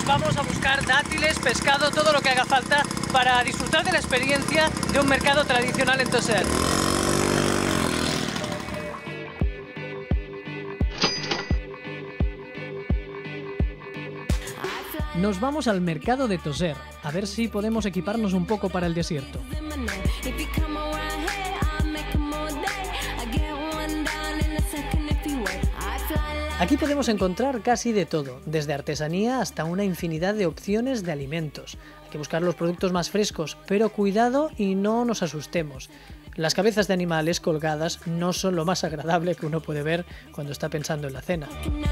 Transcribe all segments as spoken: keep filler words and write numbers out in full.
pues vamos a buscar dátiles, pescado, todo lo que haga falta para disfrutar de la experiencia de un mercado tradicional en Tauser. Nos vamos al mercado de Tauser, a ver si podemos equiparnos un poco para el desierto. Aquí podemos encontrar casi de todo, desde artesanía hasta una infinidad de opciones de alimentos. Hay que buscar los productos más frescos, pero cuidado y no nos asustemos. Las cabezas de animales colgadas no son lo más agradable que uno puede ver cuando está pensando en la cena.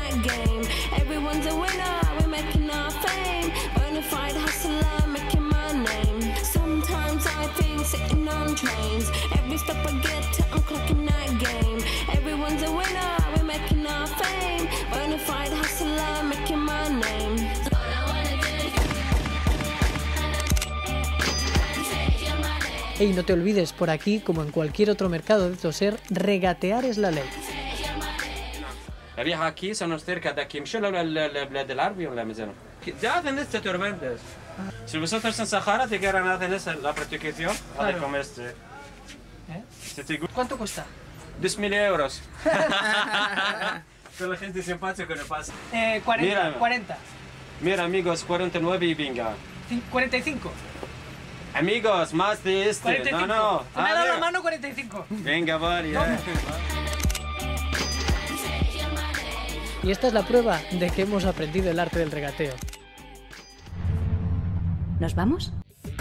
Y no te olvides, por aquí, como en cualquier otro mercado de Tauser, regatear es la ley. الريحة aquí son cerca de aquí. مش البلاد العربي ولا مازال؟ Ya hacen este tormentas. Si vosotros en Sahara te quieran hacer la protección, vale como este. ¿Eh? ¿Cuánto cuesta? dos mil euros. Con la gente simpática que no pasa. Eh, cuarenta. Mira, cuarenta. Mira amigos, cuarenta y nueve y venga. cuarenta y cinco. Amigos, más de este. cuarenta y cinco. No, no. Me ha dado la mano cuarenta y cinco. Venga, vale. Y esta es la prueba de que hemos aprendido el arte del regateo. ¿Nos vamos?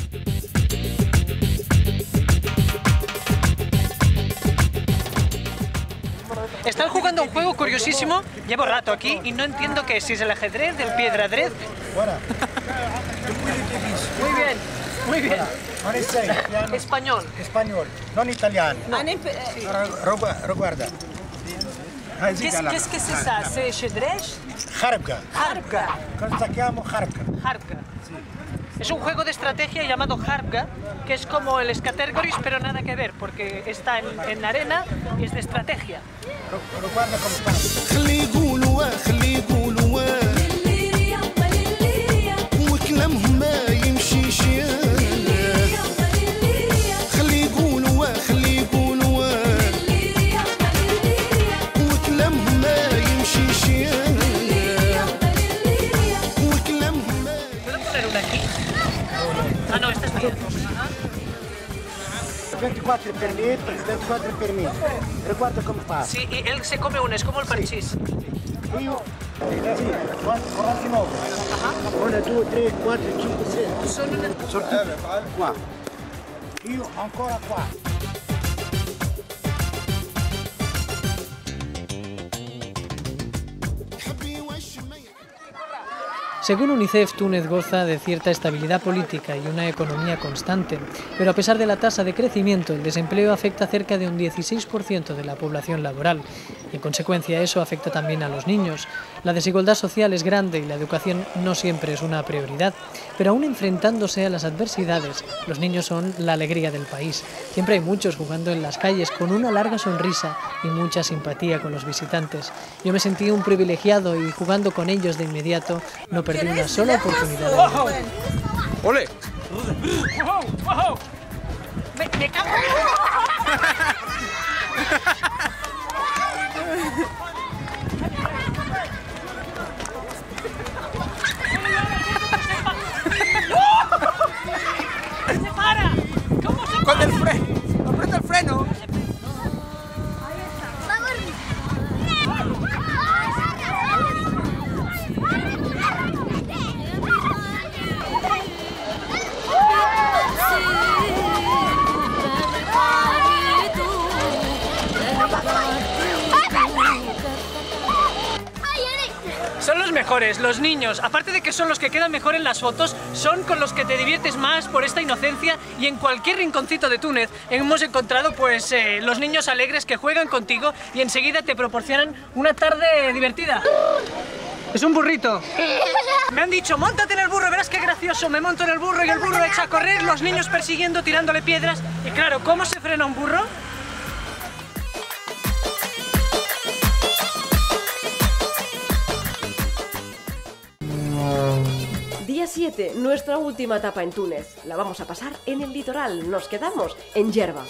Están jugando un juego curiosísimo. Llevo rato aquí y no entiendo qué es, si es el ajedrez, el piedradrez. Muy bien, muy bien. Español. Español, non italiano. No. Sí. Reguarda. Qu'est-ce que c'est ça? C'est xadrez? Harbka. Harbka. Cosa chiamo Harbka. Harbka. Es un juego de estrategia llamado Harbka, que es como el Scattergories, pero nada que ver, porque está en, en arena y es de estrategia. Reguarda cómo está. Ah, no, esta es mía. veinticuatro permite, veinticuatro permite. Recuerda cómo pasa. Sí, y él se come una, es como el parchís. Io, sì, quaranta e nove. uno, due, tre, quattro, cinque, sei. Sono una... Sono tutti qua. Io ancora qua. Según UNICEF, Túnez goza de cierta estabilidad política y una economía constante, pero a pesar de la tasa de crecimiento, el desempleo afecta a cerca de un dieciséis por ciento de la población laboral y, en consecuencia, eso afecta también a los niños. La desigualdad social es grande y la educación no siempre es una prioridad, pero aún enfrentándose a las adversidades, los niños son la alegría del país. Siempre hay muchos jugando en las calles con una larga sonrisa y mucha simpatía con los visitantes. Yo me sentí un privilegiado y jugando con ellos de inmediato no perdí una sola oportunidad de ¡Wow! ¡Ole! ¡Wow! ¡Wow! ¡Me, me cago! ¡Se para! ¿Cómo se para? Con el freno. Aprieta el freno. Son los mejores, los niños, aparte de que son los que quedan mejor en las fotos, son con los que te diviertes más por esta inocencia, y en cualquier rinconcito de Túnez hemos encontrado pues eh, los niños alegres que juegan contigo y enseguida te proporcionan una tarde divertida. Es un burrito. Me han dicho, móntate en el burro, verás qué gracioso. Me monto en el burro y el burro echa a correr, los niños persiguiendo, tirándole piedras. Y claro, ¿cómo se frena un burro? Día siete, nuestra última etapa en Túnez. La vamos a pasar en el litoral. Nos quedamos en Yerba.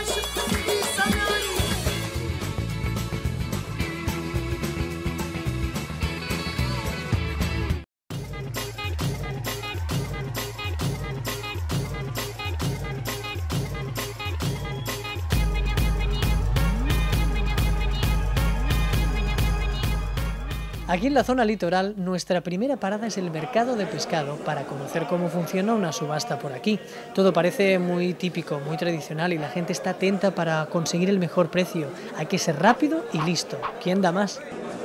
Aquí en la zona litoral, nuestra primera parada es el mercado de pescado para conocer cómo funciona una subasta por aquí. Todo parece muy típico, muy tradicional y la gente está atenta para conseguir el mejor precio. Hay que ser rápido y listo. ¿Quién da más?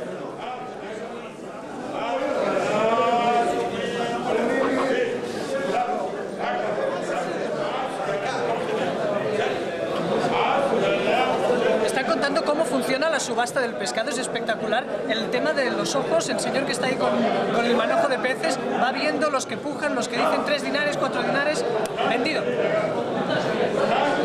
Cómo funciona la subasta del pescado, es espectacular. El tema de los ojos, el señor que está ahí con, con el manojo de peces va viendo los que pujan, los que dicen tres dinares, cuatro dinares, vendido.